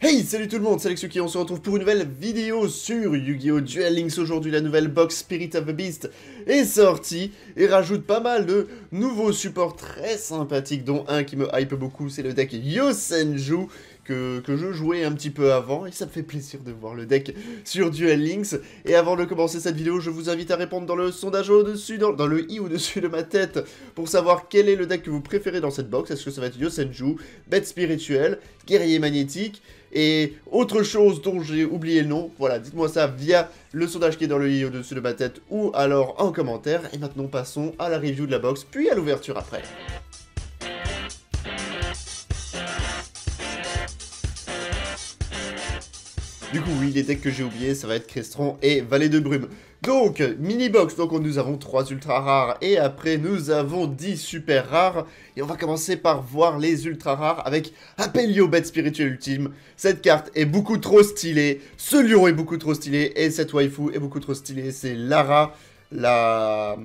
Hey, salut tout le monde, c'est Alexio, on se retrouve pour une nouvelle vidéo sur Yu-Gi-Oh! Duel Links. Aujourd'hui, la nouvelle box Spirit of the Beast est sortie et rajoute pas mal de nouveaux supports très sympathiques, dont un qui me hype beaucoup, c'est le deck Yosenju, que je jouais un petit peu avant, et ça me fait plaisir de voir le deck sur Duel Links. Et avant de commencer cette vidéo, je vous invite à répondre dans le sondage au-dessus, dans le i au-dessus de ma tête, pour savoir quel est le deck que vous préférez dans cette box. Est-ce que ça va être Yosenju, Bête Spirituelle, Guerrier Magnétique, et autre chose dont j'ai oublié le nom? Voilà, dites-moi ça via le sondage qui est dans le i au-dessus de ma tête, ou alors en commentaire. Et maintenant, passons à la review de la box, puis à l'ouverture après. Du coup, oui, les decks que j'ai oubliés, ça va être Crestron et Vallée de Brume. Donc, mini-box, donc nous avons 3 ultra rares, et après nous avons 10 super rares. Et on va commencer par voir les ultra rares avec Apelio, Bête Spirituelle Ultime. Cette carte est beaucoup trop stylée, ce lion est beaucoup trop stylé, et cette waifu est beaucoup trop stylée. C'est Lara, le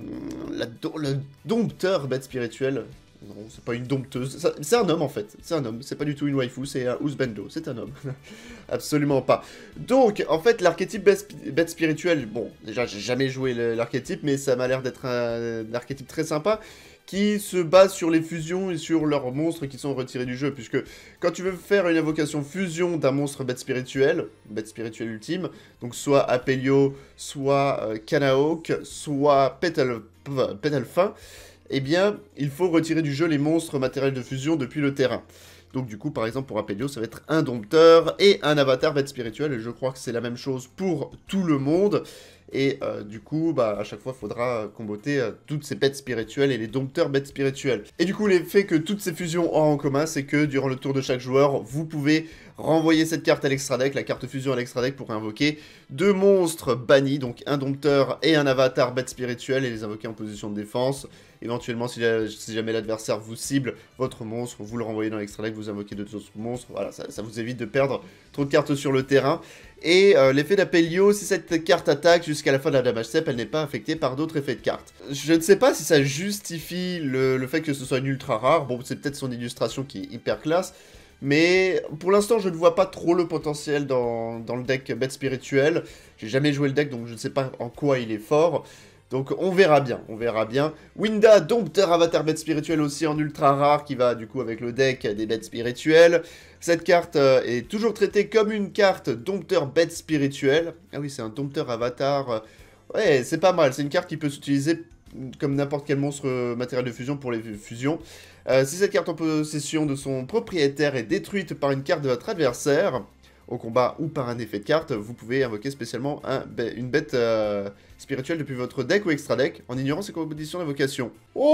dompteur Bête Spirituelle. Non, c'est pas une dompteuse, c'est un homme en fait, c'est un homme, c'est pas du tout une waifu, c'est un husbando, c'est un homme. Absolument pas. Donc, en fait, l'archétype bête spirituelle, bon, déjà j'ai jamais joué l'archétype, mais ça m'a l'air d'être un archétype très sympa, qui se base sur les fusions et sur leurs monstres qui sont retirés du jeu, puisque quand tu veux faire une invocation fusion d'un monstre bête spirituelle ultime, donc soit Apelio, soit Kanahawk, soit Petalfin, eh bien, il faut retirer du jeu les monstres matériels de fusion depuis le terrain. Donc du coup, par exemple, pour Apelio, ça va être un dompteur et un avatar bête spirituelle, et je crois que c'est la même chose pour tout le monde. Et du coup, bah, à chaque fois, il faudra comboter toutes ces bêtes spirituelles et les dompteurs bêtes spirituelles. Et du coup, l'effet que toutes ces fusions ont en commun, c'est que durant le tour de chaque joueur, vous pouvez renvoyer cette carte à l'extra deck, la carte fusion à l'extra deck, pour invoquer deux monstres bannis, donc un dompteur et un avatar bête spirituelle, et les invoquer en position de défense. Éventuellement, si jamais l'adversaire vous cible votre monstre, vous le renvoyez dans l'extra deck, vous invoquez deux autres monstres. Voilà, ça vous évite de perdre trop de cartes sur le terrain. Et l'effet d'Apelio, si cette carte attaque jusqu'à la fin de la damage step, elle n'est pas affectée par d'autres effets de cartes. Je ne sais pas si ça justifie le fait que ce soit une ultra rare. Bon, c'est peut-être son illustration qui est hyper classe. Mais pour l'instant, je ne vois pas trop le potentiel dans le deck bête spirituelle. J'ai jamais joué le deck, donc je ne sais pas en quoi il est fort. Donc on verra bien, on verra bien. Winda, dompteur avatar bête spirituelle aussi en ultra rare, qui va du coup avec le deck des bêtes spirituelles. Cette carte est toujours traitée comme une carte dompteur bête spirituelle. Ah oui, c'est un dompteur avatar. Ouais, c'est pas mal, c'est une carte qui peut s'utiliser comme n'importe quel monstre matériel de fusion pour les fusions. Si cette carte en possession de son propriétaire est détruite par une carte de votre adversaire, au combat ou par un effet de carte, vous pouvez invoquer spécialement une bête spirituelle depuis votre deck ou extra deck, en ignorant ses conditions d'invocation.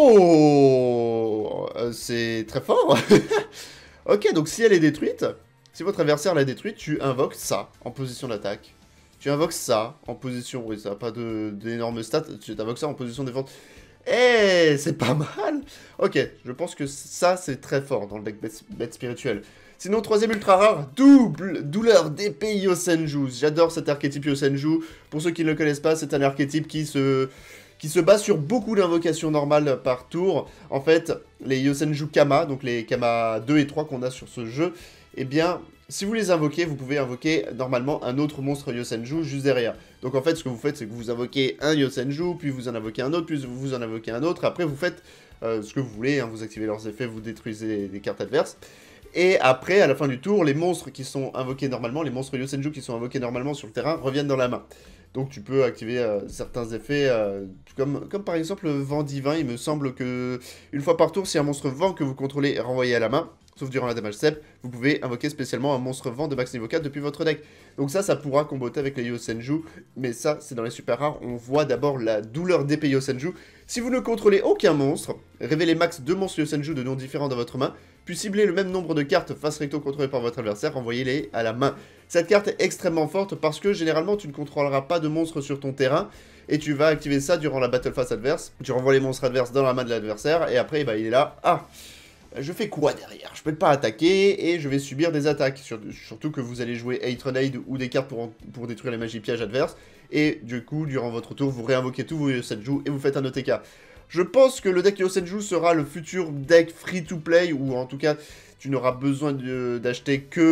Oh, c'est très fort. Ok, donc si elle est détruite, si votre adversaire l'a détruite, tu invoques ça en position d'attaque. Tu invoques ça en position... Oui, ça n'a pas d'énormes stats, tu invoques ça en position de défense. Eh, c'est pas mal. Ok, je pense que ça, c'est très fort dans le deck bête spirituelle. Sinon, troisième ultra rare, douleur d'épée Yosenju. J'adore cet archétype Yosenju. Pour ceux qui ne le connaissent pas, c'est un archétype qui se base sur beaucoup d'invocations normales par tour. En fait, les Yosenju Kama, donc les Kama 2 et 3 qu'on a sur ce jeu, eh bien, si vous les invoquez, vous pouvez invoquer normalement un autre monstre Yosenju juste derrière. Donc en fait, ce que vous faites, c'est que vous invoquez un Yosenju, puis vous en invoquez un autre, puis vous en invoquez un autre. Après, vous faites ce que vous voulez, hein, vous activez leurs effets, vous détruisez des cartes adverses. Et après, à la fin du tour, les monstres qui sont invoqués normalement, les monstres Yosenju qui sont invoqués normalement sur le terrain, reviennent dans la main. Donc tu peux activer certains effets, comme par exemple vent divin. Il me semble que une fois par tour, si un monstre vent que vous contrôlez est renvoyé à la main, sauf durant la damage step, vous pouvez invoquer spécialement un monstre vent de max niveau 4 depuis votre deck. Donc ça pourra comboter avec les Yosenju, mais ça, c'est dans les super rares. On voit d'abord la douleur d'épée Yosenju. Si vous ne contrôlez aucun monstre, révélez max 2 monstres Yosenju de noms différents dans votre main, puis ciblez le même nombre de cartes face recto contrôlées par votre adversaire, renvoyez-les à la main. Cette carte est extrêmement forte parce que généralement tu ne contrôleras pas de monstres sur ton terrain, et tu vas activer ça durant la battle phase adverse. Tu renvoies les monstres adverses dans la main de l'adversaire, et après bah, il est là, ah, je fais quoi derrière? Je peux pas attaquer, et je vais subir des attaques, surtout que vous allez jouer Hatred ou des cartes pour détruire les magies pièges adverses, et du coup, durant votre tour, vous réinvoquez tous vos Yosenju et vous faites un OTK. Je pense que le deck Yosenju sera le futur deck free-to-play, ou en tout cas, tu n'auras besoin d'acheter que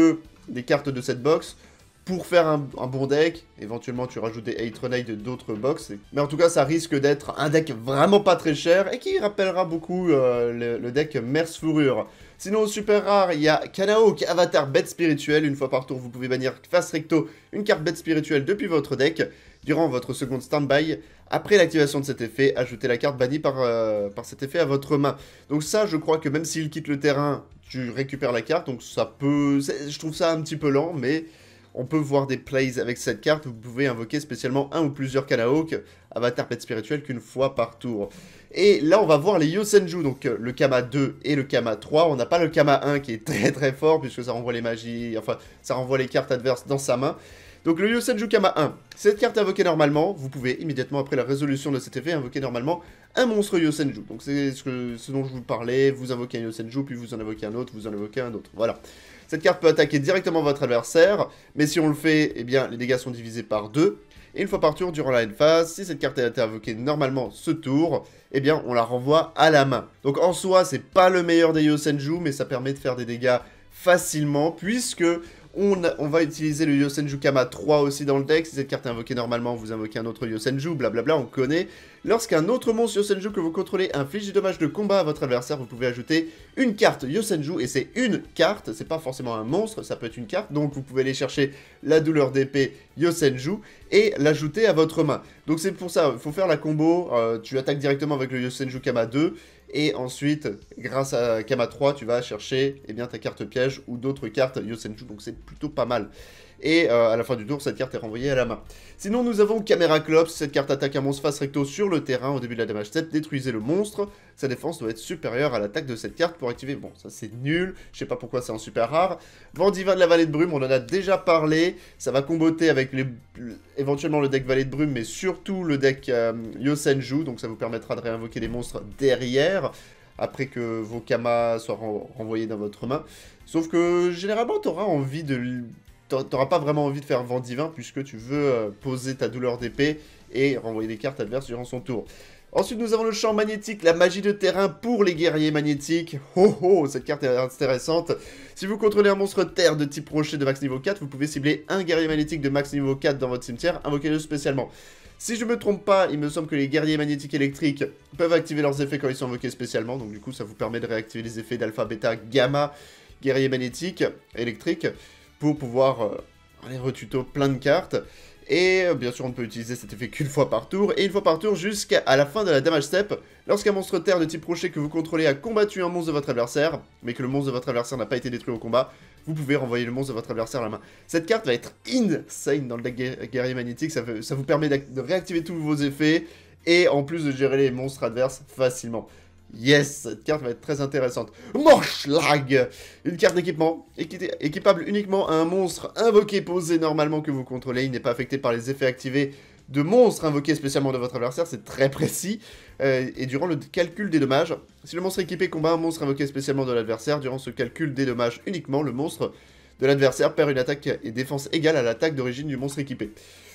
des cartes de cette box pour faire un bon deck. Éventuellement, tu rajoutes des Hate Renade d'autres box. Mais en tout cas, ça risque d'être un deck vraiment pas très cher et qui rappellera beaucoup le deck Merce Fourrure. Sinon, au super rare, il y a Canaok, Avatar Bête Spirituelle. Une fois par tour, vous pouvez bannir face recto une carte Bête Spirituelle depuis votre deck. Durant votre seconde standby, après l'activation de cet effet, ajoutez la carte bannie par cet effet à votre main. Donc ça, je crois que même s'il quitte le terrain, tu récupères la carte. Donc ça peut... Je trouve ça un petit peu lent, mais... On peut voir des plays avec cette carte, vous pouvez invoquer spécialement un ou plusieurs Canaok, Avatar Bête Spirituelle qu'une fois par tour. Et là on va voir les Yosenju, donc le Kama 2 et le Kama 3, on n'a pas le Kama 1 qui est très très fort puisque ça renvoie les magies, enfin ça renvoie les cartes adverses dans sa main. Donc le Yosenju Kama 1, cette carte invoquée normalement, vous pouvez immédiatement après la résolution de cet effet invoquer normalement un monstre Yosenju. Donc c'est ce dont je vous parlais, vous invoquez un Yosenju, puis vous en invoquez un autre, vous en invoquez un autre, voilà. Cette carte peut attaquer directement votre adversaire, mais si on le fait, eh bien, les dégâts sont divisés par 2. Et une fois par tour, durant la end phase, si cette carte a été invoquée normalement ce tour, eh bien, on la renvoie à la main. Donc en soi, c'est pas le meilleur des Yosenju, mais ça permet de faire des dégâts facilement, puisque on va utiliser le Yosenju Kama 3 aussi dans le deck. Si cette carte est invoquée normalement, vous invoquez un autre Yosenju, blablabla, on connaît. Lorsqu'un autre monstre Yosenju que vous contrôlez inflige des dommages de combat à votre adversaire, vous pouvez ajouter une carte Yosenju, et c'est une carte, c'est pas forcément un monstre, ça peut être une carte, donc vous pouvez aller chercher la douleur d'épée Yosenju, et l'ajouter à votre main. Donc c'est pour ça, il faut faire la combo, tu attaques directement avec le Yosenju Kama 2, et ensuite, grâce à Kama 3, tu vas chercher eh bien, ta carte piège ou d'autres cartes Yosenju, donc c'est plutôt pas mal. Et à la fin du tour, cette carte est renvoyée à la main. Sinon, nous avons Caméra Clops. Cette carte attaque un monstre face recto sur le terrain au début de la damage step. Détruisez le monstre. Sa défense doit être supérieure à l'attaque de cette carte pour activer. Bon, ça c'est nul. Je sais pas pourquoi c'est en super rare. Vent divin de la vallée de brume, on en a déjà parlé. Ça va comboter avec éventuellement le deck vallée de brume, mais surtout le deck Yosenju. Donc ça vous permettra de réinvoquer les monstres derrière, après que vos Kamas soient renvoyés dans votre main. Sauf que généralement, tu auras envie de... T'auras pas vraiment envie de faire vent divin puisque tu veux poser ta douleur d'épée et renvoyer des cartes adverses durant son tour. Ensuite, nous avons le champ magnétique, la magie de terrain pour les guerriers magnétiques. Oh oh, cette carte est intéressante. Si vous contrôlez un monstre terre de type rocher de max niveau 4, vous pouvez cibler un guerrier magnétique de max niveau 4 dans votre cimetière, invoquez-le spécialement. Si je me trompe pas, il me semble que les guerriers magnétiques électriques peuvent activer leurs effets quand ils sont invoqués spécialement, donc du coup ça vous permet de réactiver les effets d'alpha, bêta, gamma, guerrier magnétique, électrique, pour pouvoir aller retuto plein de cartes. Et bien sûr, on ne peut utiliser cet effet qu'une fois par tour, et une fois par tour jusqu'à la fin de la damage step. Lorsqu'un monstre terre de type rocher que vous contrôlez a combattu un monstre de votre adversaire, mais que le monstre de votre adversaire n'a pas été détruit au combat, vous pouvez renvoyer le monstre de votre adversaire à la main. Cette carte va être insane dans le deck guerrier magnétique, ça vous permet de réactiver tous vos effets, et en plus de gérer les monstres adverses facilement. Yes, cette carte va être très intéressante. Morschlag, une carte d'équipement, équipable uniquement à un monstre invoqué posé normalement que vous contrôlez. Il n'est pas affecté par les effets activés de monstres invoqués spécialement de votre adversaire, c'est très précis. Et durant le calcul des dommages, si le monstre équipé combat un monstre invoqué spécialement de l'adversaire, durant ce calcul des dommages uniquement, le monstre de l'adversaire perd une attaque et défense égale à l'attaque d'origine du monstre équipé.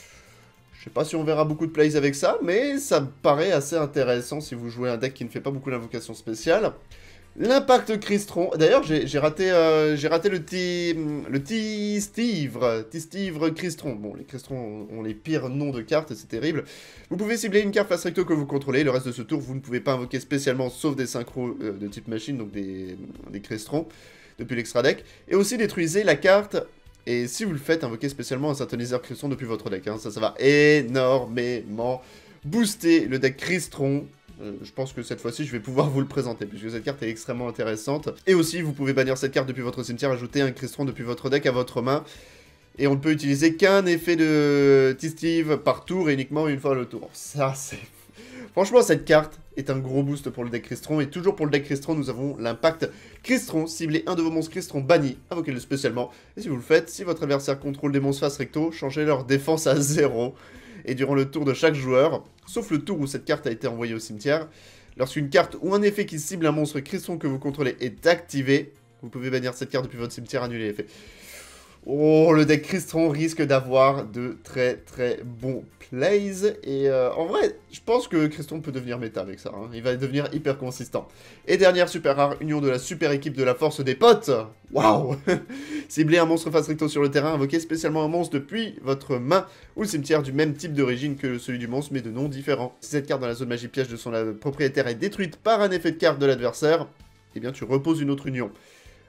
Je sais pas si on verra beaucoup de plays avec ça, mais ça me paraît assez intéressant si vous jouez un deck qui ne fait pas beaucoup d'invocations spéciales. L'impact Crystron. D'ailleurs, j'ai raté le Tistivre Crystron. Bon, les Crystrons ont les pires noms de cartes, c'est terrible. Vous pouvez cibler une carte face recto que vous contrôlez. Le reste de ce tour, vous ne pouvez pas invoquer spécialement, sauf des synchros de type machine, donc des Crystrons, depuis l'extra deck. Et aussi détruisez la carte. Et si vous le faites, invoquez spécialement un synthoniseur Crystron depuis votre deck. Hein. Ça va énormément booster le deck Crystron. Je pense que cette fois-ci, je vais pouvoir vous le présenter, puisque cette carte est extrêmement intéressante. Et aussi, vous pouvez bannir cette carte depuis votre cimetière, ajouter un Crystron depuis votre deck à votre main. Et on ne peut utiliser qu'un effet de Tistive par tour et uniquement une fois le tour. Ça, c'est... Franchement, cette carte est un gros boost pour le deck Crystron. Et toujours pour le deck Crystron, nous avons l'impact Crystron. Ciblez un de vos monstres Crystron bannis, invoquez-le spécialement. Et si vous le faites, si votre adversaire contrôle des monstres face recto, changez leur défense à 0. Et durant le tour de chaque joueur, sauf le tour où cette carte a été envoyée au cimetière, lorsqu'une carte ou un effet qui cible un monstre Crystron que vous contrôlez est activé, vous pouvez bannir cette carte depuis votre cimetière, annuler l'effet. Oh, le deck Crystron risque d'avoir de très très bons plays. Et en vrai, je pense que Crystron peut devenir méta avec ça. Hein. Il va devenir hyper consistant. Et dernière super rare, union de la super équipe de la force des potes. Waouh. Ciblez un monstre face recto sur le terrain, invoquez spécialement un monstre depuis votre main ou le cimetière du même type d'origine que celui du monstre, mais de noms différents. Si cette carte dans la zone magie piège de son propriétaire est détruite par un effet de carte de l'adversaire, eh bien tu reposes une autre union.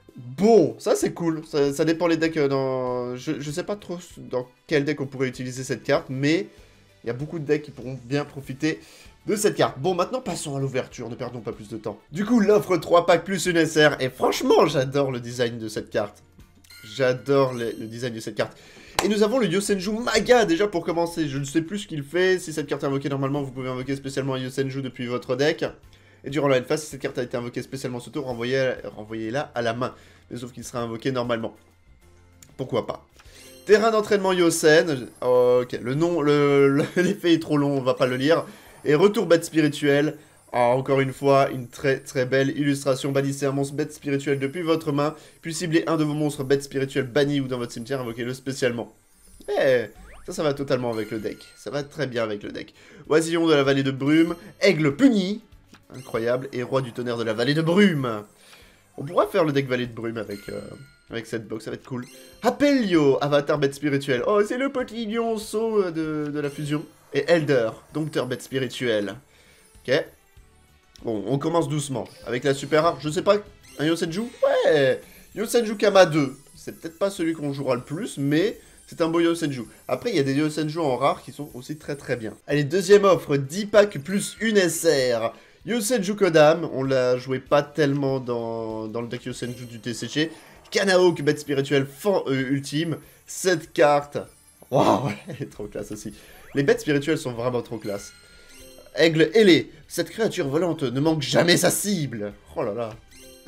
Bon, ça c'est cool, ça dépend les decks dans... Je sais pas trop dans quel deck on pourrait utiliser cette carte, mais il y a beaucoup de decks qui pourront bien profiter de cette carte. Bon, maintenant passons à l'ouverture, ne perdons pas plus de temps. Du coup, l'offre 3 packs plus une SR, et franchement, j'adore le design de cette carte. J'adore le design de cette carte. Et nous avons le Yosenju Maga, déjà pour commencer. Je ne sais plus ce qu'il fait. Si cette carte est invoquée normalement, vous pouvez invoquer spécialement un Yosenju depuis votre deck. Et durant la end phase, si cette carte a été invoquée spécialement ce tour, renvoyez-la à la main. Mais sauf qu'il sera invoqué normalement. Pourquoi pas. Terrain d'entraînement Yosen. Ok, le nom, l'effet est trop long, on va pas le lire. Et retour bête spirituelle. Ah, encore une fois, une très très belle illustration. Bannissez un monstre bête spirituelle depuis votre main, puis ciblez un de vos monstres bête spirituelle bannis ou dans votre cimetière, invoquez-le spécialement. Eh, ça va totalement avec le deck. Ça va très bien avec le deck. Oisillon de la vallée de brume, aigle puni, incroyable, et roi du tonnerre de la vallée de brume. On pourra faire le deck vallée de brume avec cette box, ça va être cool. Apelio, avatar bête spirituelle. Oh, c'est le petit lionceau de la fusion. Et Elder, dompteur bête spirituelle. Ok. Bon, on commence doucement. Avec la super rare, je sais pas, un Yosenju? Ouais, Yosenju Kama 2. C'est peut-être pas celui qu'on jouera le plus, mais c'est un beau Yosenju. Après, il y a des Yosenju en rare qui sont aussi très très bien. Allez, deuxième offre, 10 packs plus une SR. Yosenju Kodam, on l'a joué pas tellement dans le deck Yosenju du TCG. Kanahawk, bête spirituelle, fan ultime. Cette carte, waouh, elle est trop classe aussi. Les bêtes spirituelles sont vraiment trop classe. Aigle ailé, cette créature volante ne manque jamais sa cible. Oh là là.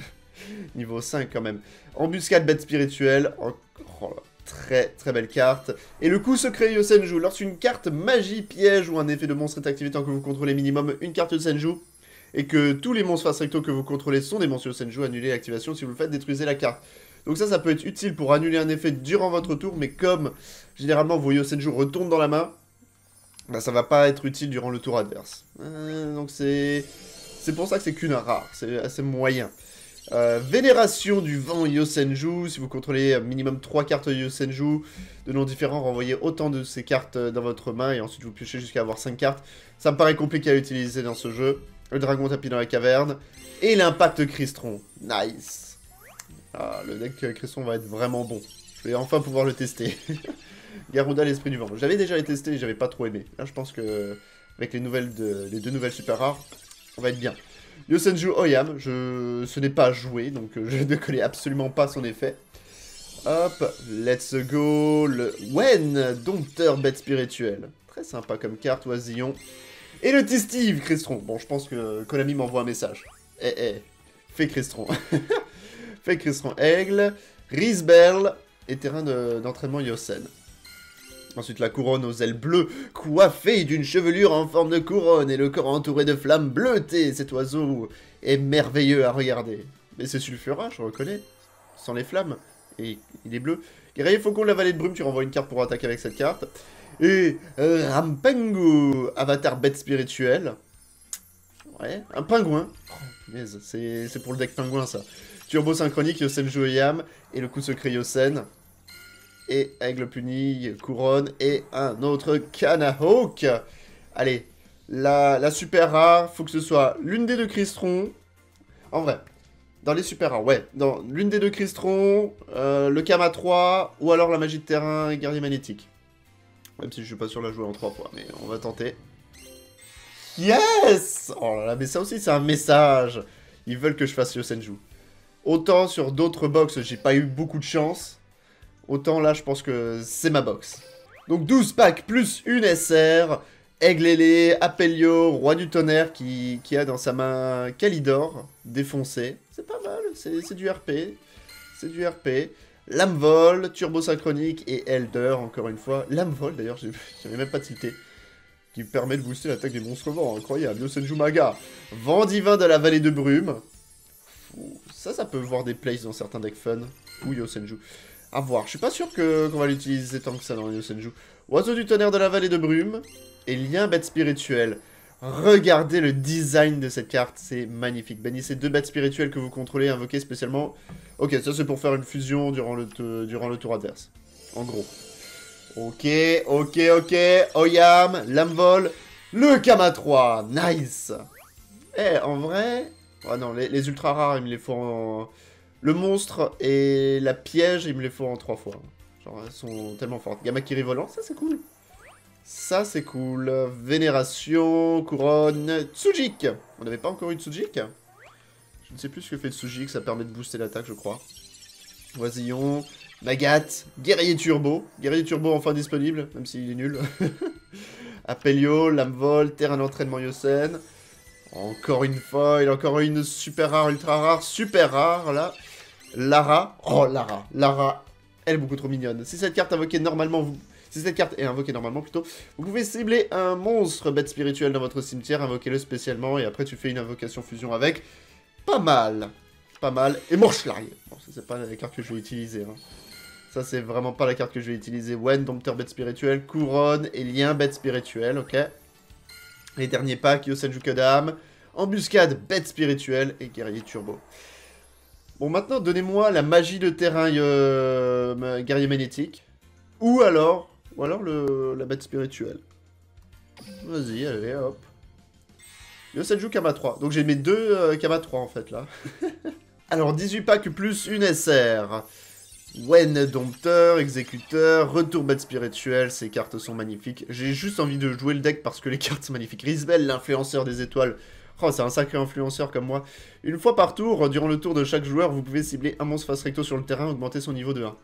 Niveau 5 quand même. Embuscade bête spirituelle. Oh là, très très belle carte. Et le coup secret Yosenju. Lorsqu'une carte magie, piège ou un effet de monstre est activé tant que vous contrôlez minimum une carte Yosenju, et que tous les monstres face recto que vous contrôlez sont des monstres Yosenju, annulez l'activation. Si vous le faites, détruisez la carte. Donc ça peut être utile pour annuler un effet durant votre tour, mais comme généralement vos Yosenju retournent dans la main, bah, ça va pas être utile durant le tour adverse. Donc c'est pour ça que c'est qu'une rare, c'est assez moyen. Vénération du vent Yosenju, si vous contrôlez minimum 3 cartes Yosenju de noms différents, renvoyez autant de ces cartes dans votre main et ensuite vous piochez jusqu'à avoir 5 cartes. Ça me paraît compliqué à utiliser dans ce jeu. Le dragon tapis dans la caverne et l'impact Crystron. Nice. Ah, le deck Crystron va être vraiment bon. Je vais enfin pouvoir le tester. Garuda, l'esprit du vent. J'avais déjà les testé et j'avais pas trop aimé. Là, je pense que avec les deux nouvelles super rares, on va être bien. Yosenju Oyam, ce n'est pas joué, donc je ne connais absolument pas son effet. Hop, let's go, le Wen, dompteur bête spirituelle. Très sympa comme carte, oisillon. Et le T-Steve, Crystron. Bon, je pense que Konami m'envoie un message. Fais Crystron. Fais Crystron aigle, Risbel et terrain d'entraînement Yosen. Ensuite, la couronne aux ailes bleues, coiffée d'une chevelure en forme de couronne et le corps entouré de flammes bleutées. Cet oiseau est merveilleux à regarder. Mais c'est sulfura, je reconnais. Sans les flammes. Et il est bleu. Guerrier Faucon de la vallée de brume, tu renvoies une carte pour attaquer avec cette carte. Et Rampengu, avatar bête spirituelle. Ouais, un pingouin. Oh, punaise, c'est pour le deck pingouin, ça. Turbo synchronique, Yosenju Oyam, et le coup secret Yosen. Et aigle puni, couronne, et un autre Kanahawk. Allez, la super rare, faut que ce soit l'une des deux Crystron. En vrai, dans les super rares, ouais. Dans l'une des deux Crystron, le Kama 3, ou alors la magie de terrain et guerrier magnétique. Même si je suis pas sûr de la jouer en 3 fois, mais on va tenter. Yes! Oh là là, mais ça aussi c'est un message. Ils veulent que je fasse Yosenju. Autant sur d'autres box, j'ai pas eu beaucoup de chance. Autant là, je pense que c'est ma box. Donc 12 packs plus une SR. Aigle ailé, Apelio, roi du tonnerre qui a dans sa main Kalidor défoncé. C'est pas mal, c'est du RP. C'est du RP. Lame vol, turbo synchronique et Elder, encore une fois. Lame vol, d'ailleurs, j'avais même pas tilté. Qui permet de booster l'attaque des monstres vents. Incroyable. Yosenju Maga. Vent divin de la vallée de brume. Ça peut voir des plays dans certains decks fun. Ou Yosenju. À voir. Je suis pas sûr qu'on va l'utiliser tant que ça dans Yosenju. Oiseau du tonnerre de la vallée de brume. Et lien bête spirituelle. Regardez le design de cette carte, c'est magnifique. Bannissez 2 bêtes spirituelles que vous contrôlez, invoquez spécialement. Ok, ça c'est pour faire une fusion durant le tour adverse. En gros. Ok. Oyam, Lamvol, le Kama 3. Nice. Eh, en vrai... Oh non, les ultra rares, il me les faut en... Le monstre et la piège, il me les faut en 3 fois. Genre, elles sont tellement fortes. Gamakiri volant, ça c'est cool. Ça c'est cool. Vénération, couronne, Tsujik. On n'avait pas encore eu de Tsujik. Je ne sais plus ce que fait Tsujik, ça permet de booster l'attaque, je crois. Oisillon, Magat, Guerrier Turbo. Guerrier Turbo enfin disponible, même s'il est nul. Apelio, Lamvol, Terrain d'entraînement Yosen. Encore une foil, encore une super rare, ultra rare, super rare, là. Lara. Oh, Lara. Lara, elle est beaucoup trop mignonne. Si cette carte invoquée normalement, si cette carte est invoquée normalement, plutôt, vous pouvez cibler un monstre bête spirituelle dans votre cimetière, invoquez-le spécialement, et après tu fais une invocation fusion avec. Pas mal. Pas mal. Et Morchlai. Bon, ça c'est pas la carte que je vais utiliser, hein. Ça c'est vraiment pas la carte que je vais utiliser. Wen, dompteur bête spirituelle, couronne et lien bête spirituelle, ok. Les derniers packs, Yosenju Kadam, embuscade bête spirituelle et guerrier turbo. Bon, maintenant, donnez-moi la magie de terrain guerrier magnétique. Ou alors la bête spirituelle. Vas-y, allez, hop. Yosenju Kama 3. Donc j'ai mes 2 Kama 3 en fait, là. Alors, 18 packs plus une SR. Wen, dompteur, exécuteur, retour bête spirituelle, ces cartes sont magnifiques. J'ai juste envie de jouer le deck parce que les cartes sont magnifiques. Risbel, l'influenceur des étoiles. Oh, c'est un sacré influenceur comme moi. Une fois par tour, durant le tour de chaque joueur, vous pouvez cibler un monstre face recto sur le terrain, augmenter son niveau de 1.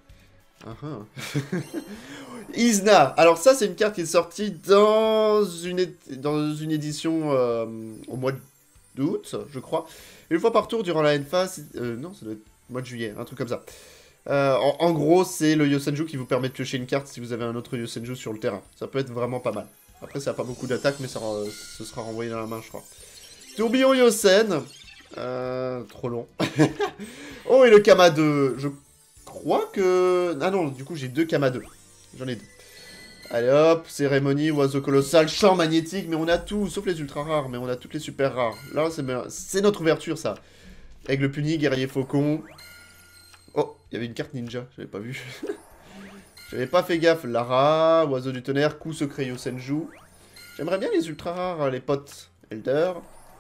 Izna. Alors ça, c'est une carte qui est sortie dans une édition au mois d'août, je crois. Une fois par tour, durant la N-Phase... non, ça doit être mois de juillet, un truc comme ça. En gros, c'est le Yosenju qui vous permet de piocher une carte si vous avez un autre Yosenju sur le terrain. Ça peut être vraiment pas mal. Après, ça n'a pas beaucoup d'attaque, mais ça, ce sera renvoyé dans la main, je crois. Tourbillon Yosen. Trop long. Oh, et le Kama 2. Je crois que... Ah non, du coup, j'ai 2 Kama 2. J'en ai 2. Allez hop, cérémonie, oiseau colossal, champ magnétique, mais on a tout, sauf les ultra rares, mais on a toutes les super rares. Là, c'est notre ouverture, ça. Aigle puni, guerrier faucon. Oh, il y avait une carte ninja, j'avais pas vu. J'avais pas fait gaffe. Lara, oiseau du tonnerre, coup secret Yosenju. J'aimerais bien les ultra rares, les potes. Elder.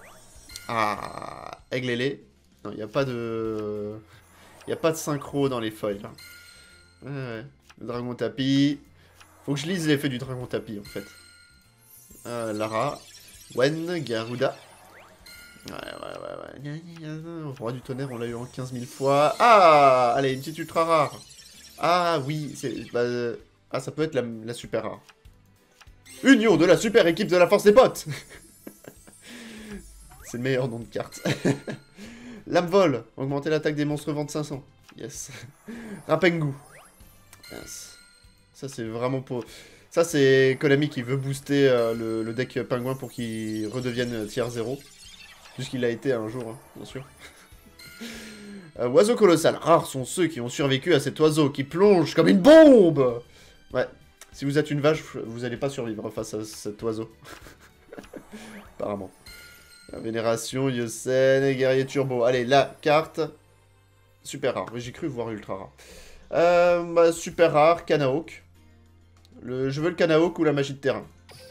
Ah, aigle ailé. Non, il n'y a pas de... Il n'y a pas de synchro dans les foils. Hein. Ouais. Le dragon tapis. Faut que je lise l'effet du dragon tapis, en fait. Lara. Wen, Garuda. Ouais. Roi du tonnerre, on l'a eu en 15 000 fois. Ah, allez, une petite ultra rare. Ah, oui, c'est... Bah, ah, ça peut être la super rare. Union de la super équipe de la force des potes. C'est le meilleur nom de carte. Lame vol. Augmenter l'attaque des monstres vente 500. Yes. Rapengu. Yes. Ça, c'est vraiment pour... Ça, c'est Konami qui veut booster le deck pingouin pour qu'il redevienne tier 0. Puisqu'il l'a été un jour, hein, bien sûr. Oiseau colossal. Rares sont ceux qui ont survécu à cet oiseau qui plonge comme une bombe. Ouais. Si vous êtes une vache, vous n'allez pas survivre face à cet oiseau. Apparemment. La vénération, Yosen et guerrier turbo. Allez, la carte. Super rare. J'ai cru voir ultra rare. Super rare, Kanahawk. Je veux le Kanahawk ou la magie de terrain.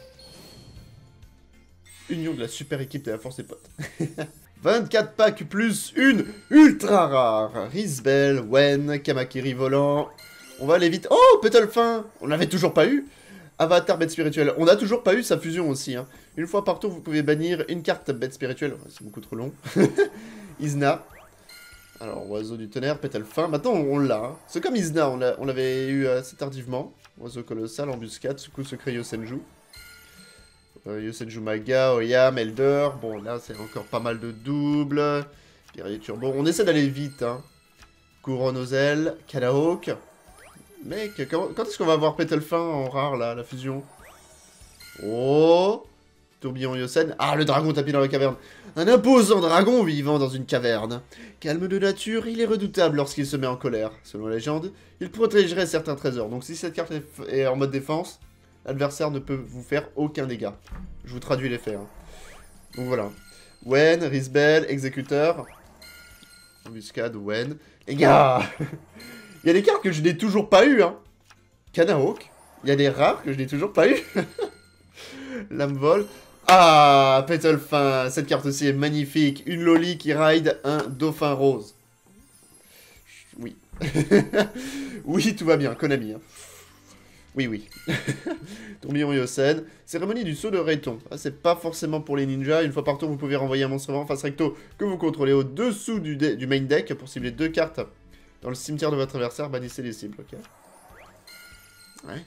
Union de la super équipe de la force des potes. 24 packs plus une ultra rare. Risbel, Wen, Kamakiri volant. On va aller vite. Oh, Petalfin. On l'avait toujours pas eu. Avatar bête spirituelle. On a toujours pas eu sa fusion aussi. Hein. Une fois par tour, vous pouvez bannir une carte bête spirituelle. C'est beaucoup trop long. Izna. Alors, oiseau du tonnerre, Petalfin. Maintenant, on l'a. Hein. C'est comme Izna, on l'avait eu assez tardivement. Oiseau colossal, embuscade, coup secret Yosenju. Yosenju Maga, Oyam, Elder. Bon, là, c'est encore pas mal de doubles. Guerrier turbo. On essaie d'aller vite. Hein. Couronne aux ailes, Kanahawk. Mec, quand est-ce qu'on va avoir Petalfin en rare, là, la fusion? Oh! Tourbillon Yosen. Ah, le dragon tapis dans la caverne. Un imposant dragon vivant dans une caverne. Calme de nature, il est redoutable lorsqu'il se met en colère. Selon la légende, il protégerait certains trésors. Donc si cette carte est en mode défense, l'adversaire ne peut vous faire aucun dégât. Je vous traduis les faits. Hein. Donc voilà. Wen, Risbel, Exécuteur. Embuscade, Wen. Les gars, il y a des cartes que je n'ai toujours pas eu. Hein. Canaok. Il y a des rares que je n'ai toujours pas eu. Lame vol. Ah, Petalfin, cette carte aussi est magnifique. Une loli qui ride un dauphin rose. Oui. Oui, tout va bien, Konami. Hein. Oui, oui. Tourbillon Yosen. Cérémonie du saut de Rayton. Ah, c'est pas forcément pour les ninjas. Une fois par tour, vous pouvez renvoyer un monstre vent face recto que vous contrôlez au-dessous du main deck pour cibler 2 cartes. Dans le cimetière de votre adversaire, bannissez les cibles, ok. Ouais.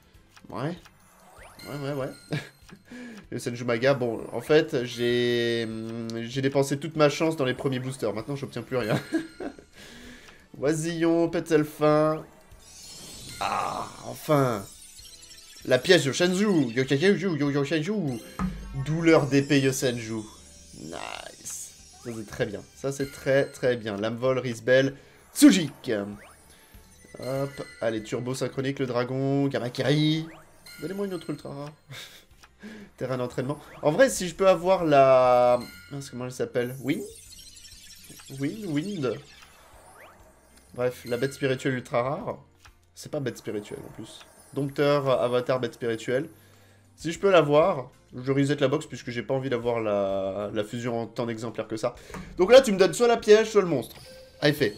Ouais. Le Senjumaga, bon, en fait, j'ai dépensé toute ma chance dans les premiers boosters. Maintenant, j'obtiens plus rien. Oisillon, Petalfin. Ah, enfin. La pièce de Shenju. Yoshenju. Douleur d'épée Yosenju. Nice. Ça, c'est très bien. Ça, c'est très bien. Lamevol, Risbel, Tsujik. Hop. Allez, turbo synchronique, le dragon, Kamakiri. Donnez-moi une autre ultra rare. Terrain d'entraînement. En vrai, si je peux avoir la... Comment elle s'appelle? Wind. Bref, la bête spirituelle ultra rare. C'est pas bête spirituelle en plus. Dompteur, avatar, bête spirituelle. Si je peux l'avoir, je reset la box puisque j'ai pas envie d'avoir la fusion en tant d'exemplaires que ça. Donc là, tu me donnes soit la piège, soit le monstre. À effet.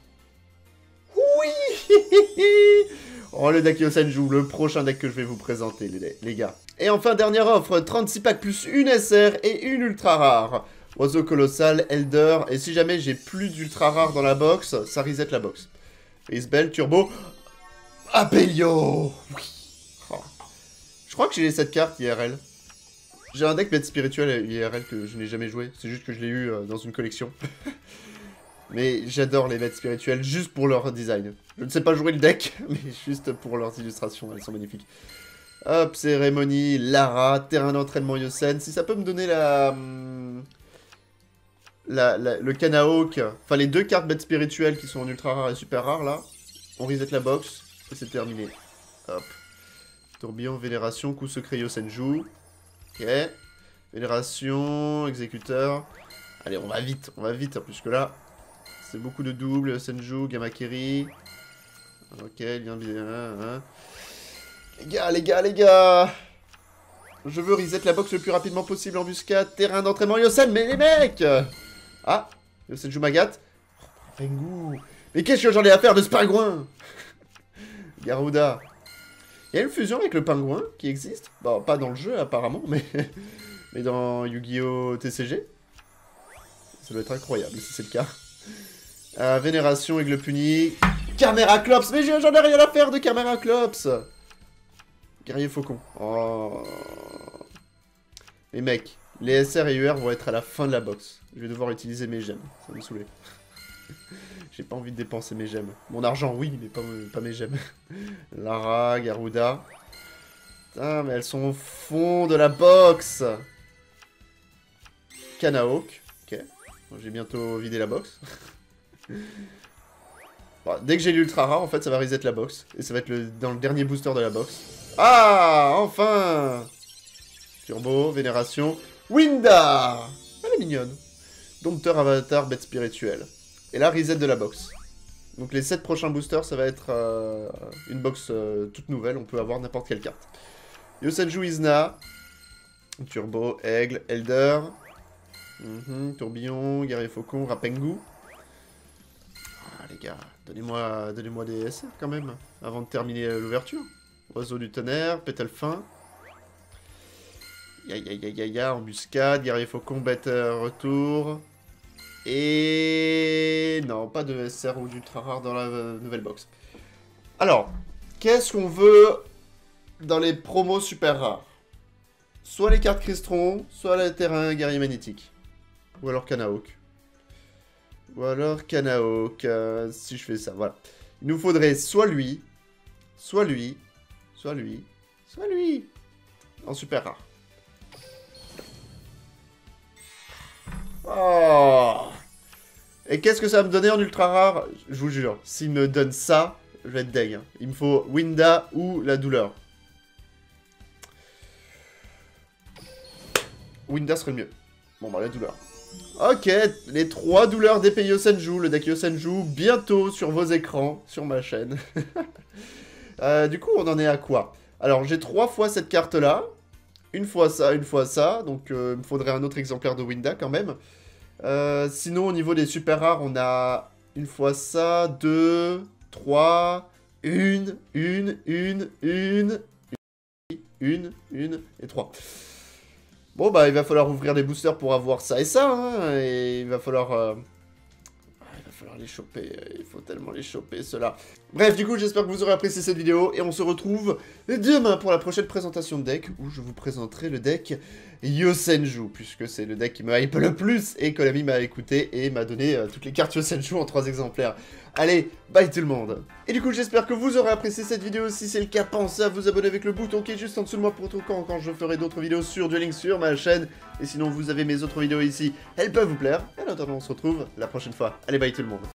Oui. Oh, le deck Yosenju, le prochain deck que je vais vous présenter, les gars. Et enfin, dernière offre, 36 packs plus une SR et une ultra rare. Oiseau colossal, Elder, et si jamais j'ai plus d'ultra rare dans la box, ça reset la box. Isbel, Turbo, Apelio. Oui. Oh. Je crois que j'ai les 7 cartes IRL. J'ai un deck bête spirituel IRL que je n'ai jamais joué, c'est juste que je l'ai eu dans une collection. Mais j'adore les bêtes spirituelles juste pour leur design. Je ne sais pas jouer le deck, mais juste pour leurs illustrations, elles sont magnifiques. Hop, cérémonie, Lara, terrain d'entraînement Yosen. Si ça peut me donner le Canaok, enfin les 2 cartes bêtes spirituelles qui sont en ultra rare et super rare là, on reset la box et c'est terminé. Hop. Tourbillon, Vénération, coup secret Yosenju. Ok. Vénération, Exécuteur. Allez, on va vite, puisque là... C'est beaucoup de doubles, Senju, Gamakiri. Ok, bien. Les gars. Je veux reset la box le plus rapidement possible, embuscade, terrain d'entraînement Yosen, mais les mecs. Ah, le Senju Magat. Oh, Pengu. Mais qu'est-ce que j'en ai à faire de ce pingouin? Garuda. Il y a une fusion avec le pingouin qui existe. Bon, pas dans le jeu apparemment, mais dans Yu-Gi-Oh! TCG. Ça doit être incroyable si c'est le cas. Vénération, Aigle Puni. Caméra-Clops. Mais j'en ai rien à faire de Caméra-Clops. Guerrier Faucon. Oh. Les mecs, les SR et UR vont être à la fin de la box. Je vais devoir utiliser mes gemmes. Ça va me saouler. J'ai pas envie de dépenser mes gemmes. Mon argent, oui, mais pas mes gemmes. Lara, Garuda. Putain, mais elles sont au fond de la box. Canaok. Ok. J'ai bientôt vidé la box. Bon, dès que j'ai l'ultra rare, en fait, ça va reset la box. Et ça va être dans le dernier booster de la box. Ah, enfin. Turbo, Vénération. Winda. Elle est mignonne. Dompteur, Avatar, bête spirituelle. Et là, reset de la box. Donc les 7 prochains boosters, ça va être une box toute nouvelle. On peut avoir n'importe quelle carte. Yosenju Izna. Turbo, Aigle, Elder. Tourbillon, Guerrier Faucon, Rapengu. Ah les gars, donnez-moi des SR quand même, avant de terminer l'ouverture. Oiseau du tonnerre, Petalfin. Ya, embuscade, Guerrier Faucon, bête retour. Et... non, pas de SR ou d'ultra rare dans la nouvelle box. Alors, qu'est-ce qu'on veut dans les promos super rares? Soit les cartes Crystron, soit le terrain guerrier magnétique. Ou alors Canaok. Si je fais ça, voilà. Il nous faudrait soit lui, en super rare. Oh. Et qu'est-ce que ça va me donner en ultra rare? Je vous jure, s'il me donne ça, je vais être deg. Hein. Il me faut Winda ou la douleur. Winda serait le mieux. Bon bah la douleur. Ok, les 3 douleurs d'épée Yosenju, le deck Yosenju, bientôt sur vos écrans, sur ma chaîne. Du coup, on en est à quoi? Alors, j'ai 3 fois cette carte-là. Une fois ça, donc il me faudrait un autre exemplaire de Winda quand même. Sinon, au niveau des super rares, on a une fois ça, 2, 3, une et 3. Bon, bah, il va falloir ouvrir des boosters pour avoir ça et ça, hein, et il va falloir les choper, il faut tellement les choper, ceux-là. Bref, du coup, j'espère que vous aurez apprécié cette vidéo, et on se retrouve demain pour la prochaine présentation de deck, où je vous présenterai le deck Yosenju, puisque c'est le deck qui me hype le plus, et Konami m'a écouté, et m'a donné toutes les cartes Yosenju en 3 exemplaires. Allez, bye tout le monde. Et du coup, j'espère que vous aurez apprécié cette vidéo. Si c'est le cas, pensez à vous abonner avec le bouton qui est juste en dessous de moi pour tout quand je ferai d'autres vidéos sur Duel Links sur ma chaîne. Et sinon, vous avez mes autres vidéos ici, elles peuvent vous plaire. Et en attendant, on se retrouve la prochaine fois. Allez, bye tout le monde.